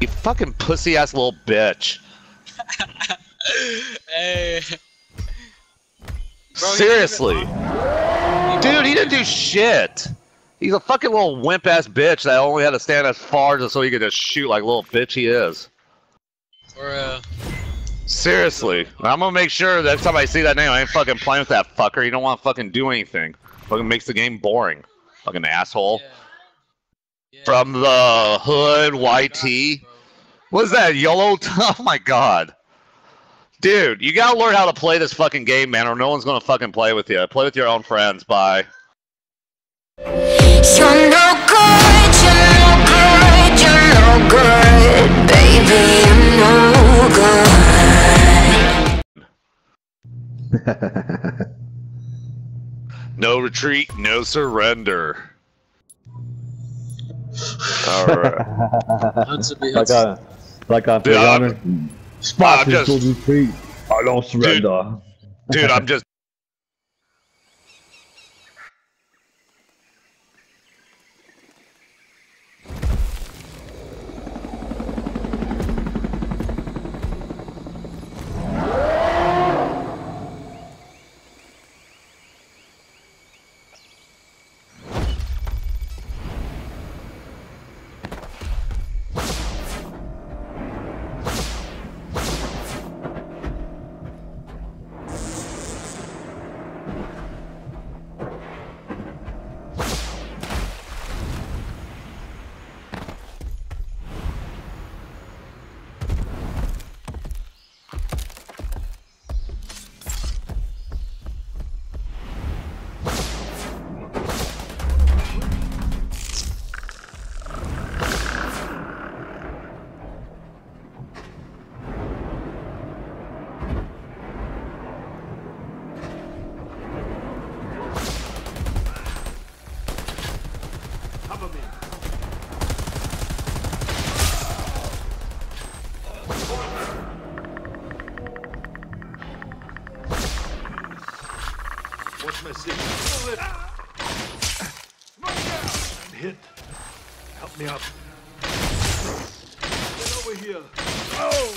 You fucking pussy ass little bitch. Hey. Bro, Seriously. Dude, he didn't do shit. He's a fucking little wimp ass bitch that only had to stand as far just so he could just shoot like little bitch he is. For Seriously. I'm gonna make sure that next time I see that name, I ain't fucking playing with that fucker. You don't want to fucking do anything. Fucking makes the game boring. Fucking asshole. yeah. From the hood, YT. What is that, YOLO? Oh my god. Dude, you gotta learn how to play this fucking game, man, or no one's gonna fucking play with you. Play with your own friends. Bye. You're no good, you're no good, you're no good, baby, you're no good. No retreat, no surrender. Alright. Like I feel Spot is to retreat. I don't surrender. Dude, I'm just What's my signal? I'm hit. Help me up. Get over here. Oh!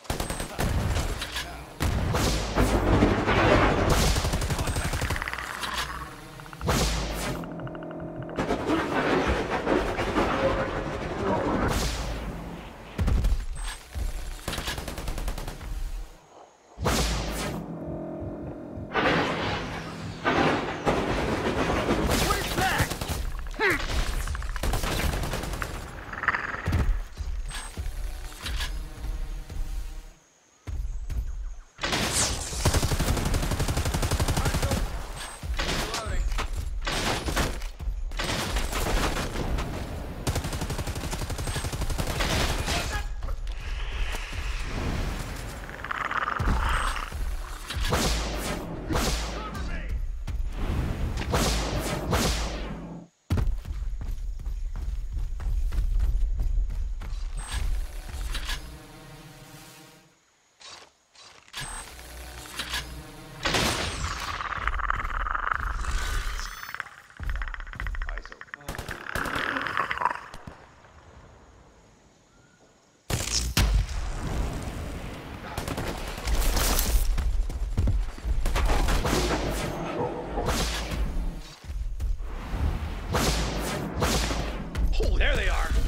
Oh, there they are.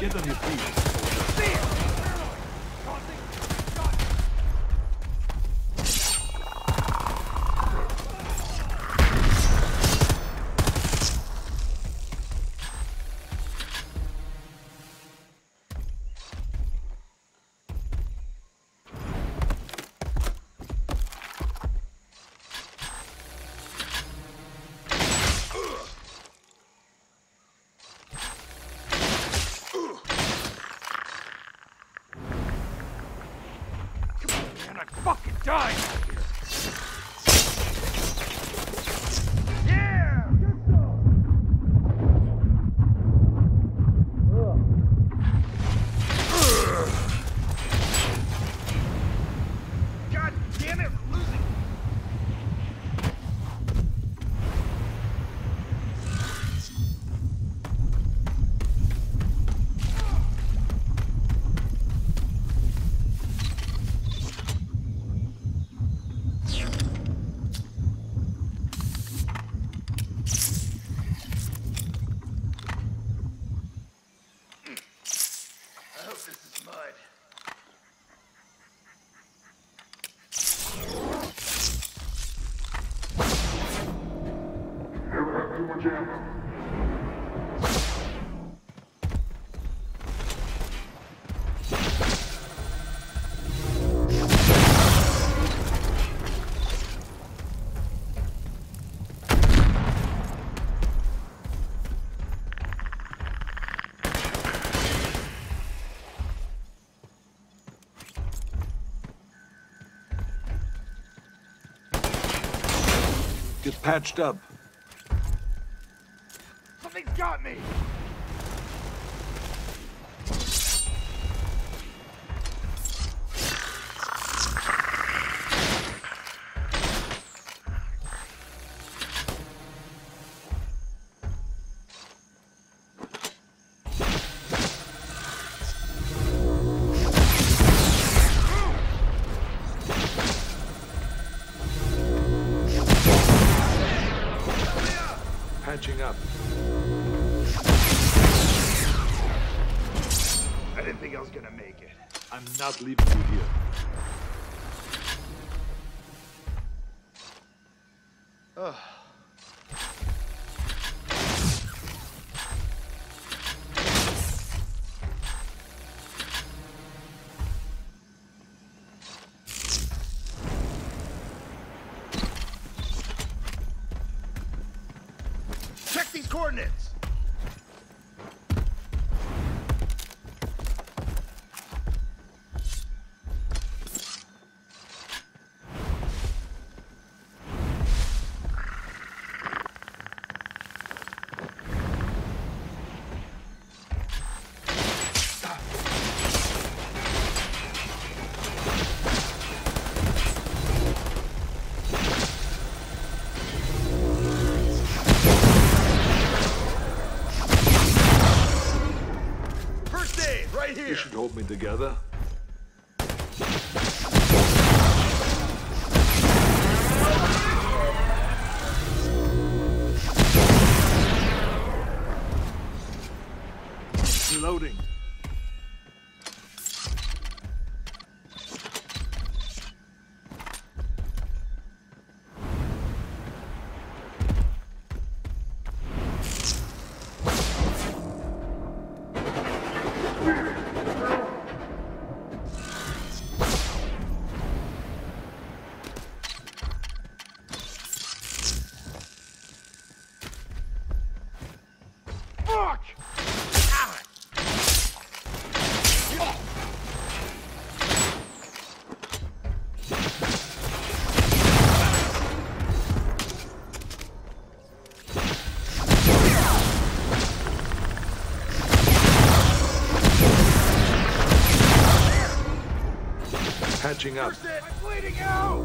Get on your feet. Man, I'm fucking dying out here. Yeah! God damn it, we're losing. I hope this is mud. Never have too much ammo. Get patched up. Something's got me! Patching up. I didn't think I was gonna make it. I'm not leaving you here. Ugh. Check these coordinates! Right here. You should hold me together. Reloading. Fuck! Patching up. I'm bleeding out!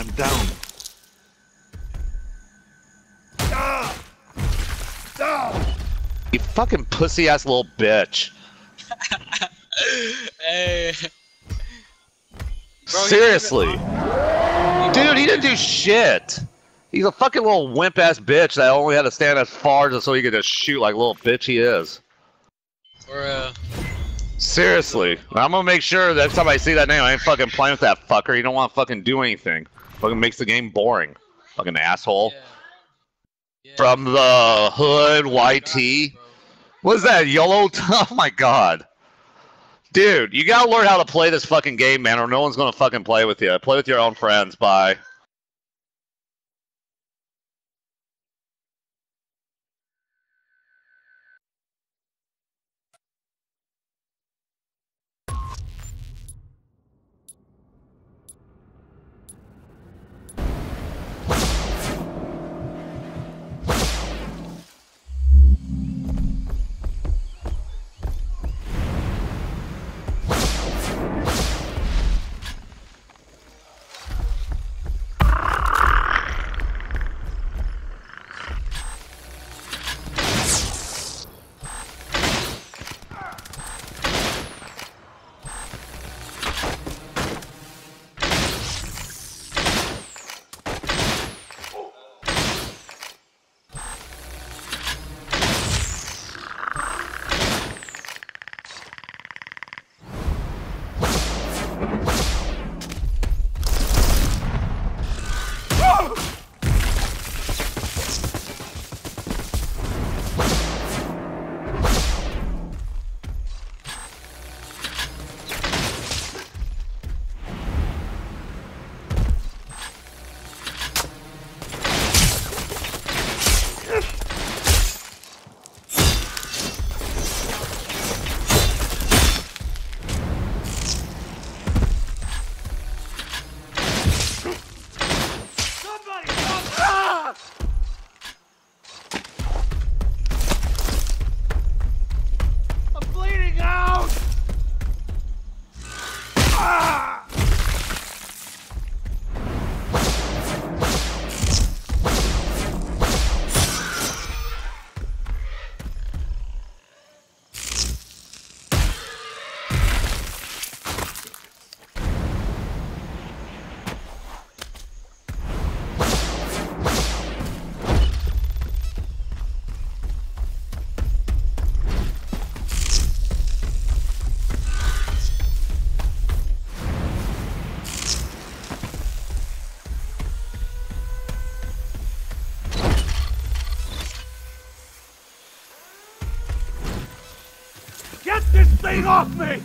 I'm down. You fucking pussy ass little bitch. Hey. Bro, Seriously. Dude, he didn't do shit. He's a fucking little wimp ass bitch that only had to stand as far just so he could just shoot like little bitch he is. Seriously. I'm gonna make sure that every time I see that name, I ain't fucking playing with that fucker. You don't want to fucking do anything. Fucking makes the game boring. Fucking asshole. Yeah. From the hood, YT. What is that, YOLO? Oh my god. Dude, you gotta learn how to play this fucking game, man, or no one's gonna fucking play with you. Play with your own friends. Bye. Get this thing off me!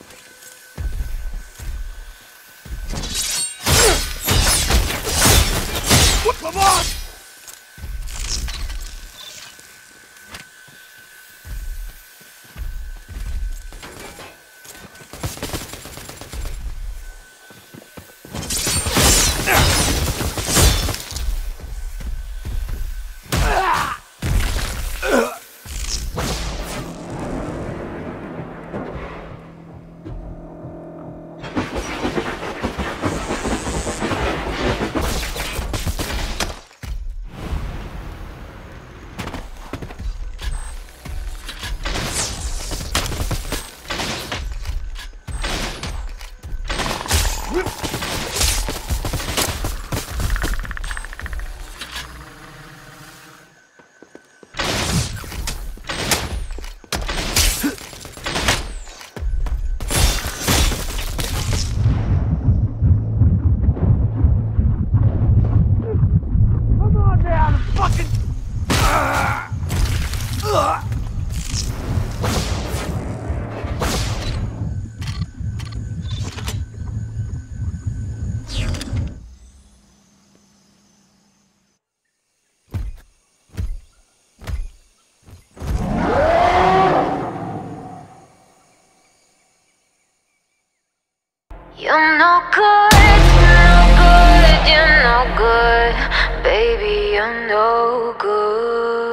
Come on! You're no good, you're no good, you're no good. Baby, you're no good.